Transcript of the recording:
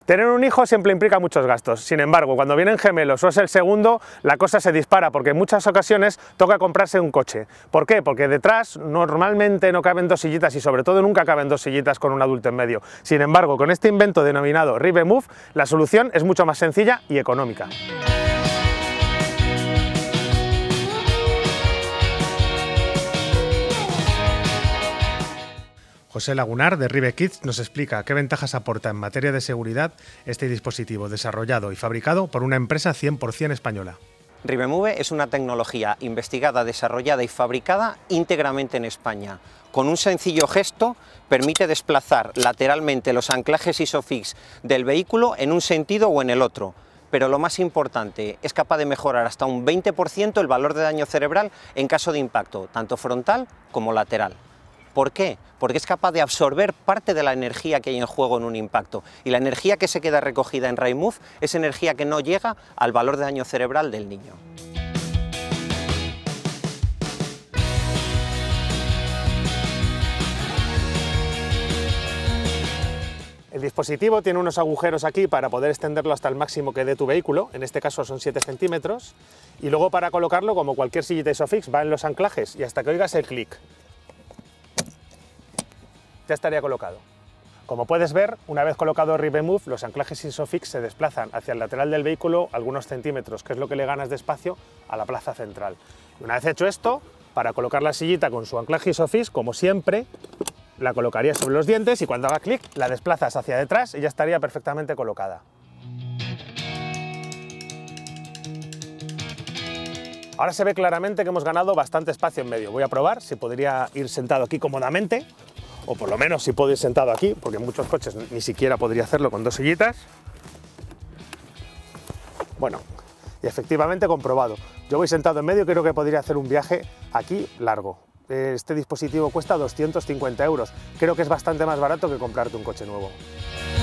Tener un hijo siempre implica muchos gastos, sin embargo, cuando vienen gemelos o es el segundo, la cosa se dispara porque en muchas ocasiones toca comprarse un coche. ¿Por qué? Porque detrás normalmente no caben dos sillitas y sobre todo nunca caben dos sillitas con un adulto en medio. Sin embargo, con este invento denominado Rive Move, la solución es mucho más sencilla y económica. José Lagunar, de Rive Kids, nos explica qué ventajas aporta en materia de seguridad este dispositivo desarrollado y fabricado por una empresa 100% española. Rive Move es una tecnología investigada, desarrollada y fabricada íntegramente en España. Con un sencillo gesto permite desplazar lateralmente los anclajes ISOFIX del vehículo en un sentido o en el otro. Pero lo más importante, es capaz de mejorar hasta un 20% el valor de daño cerebral en caso de impacto, tanto frontal como lateral. ¿Por qué? Porque es capaz de absorber parte de la energía que hay en juego en un impacto, y la energía que se queda recogida en Rive Move es energía que no llega al valor de daño cerebral del niño. El dispositivo tiene unos agujeros aquí para poder extenderlo hasta el máximo que dé tu vehículo, en este caso son 7 centímetros, y luego para colocarlo, como cualquier sillita ISOFIX, va en los anclajes y hasta que oigas el clic ya estaría colocado. Como puedes ver, una vez colocado Rive Move, los anclajes ISOFIX se desplazan hacia el lateral del vehículo algunos centímetros, que es lo que le ganas de espacio a la plaza central. Y una vez hecho esto, para colocar la sillita con su anclaje ISOFIX, como siempre, la colocarías sobre los dientes y cuando haga clic la desplazas hacia detrás y ya estaría perfectamente colocada. Ahora se ve claramente que hemos ganado bastante espacio en medio. Voy a probar si podría ir sentado aquí cómodamente, o por lo menos si puedo ir sentado aquí, porque en muchos coches ni siquiera podría hacerlo con dos sillitas. Bueno, y efectivamente comprobado. Yo voy sentado en medio y creo que podría hacer un viaje aquí largo. Este dispositivo cuesta 250 €. Creo que es bastante más barato que comprarte un coche nuevo.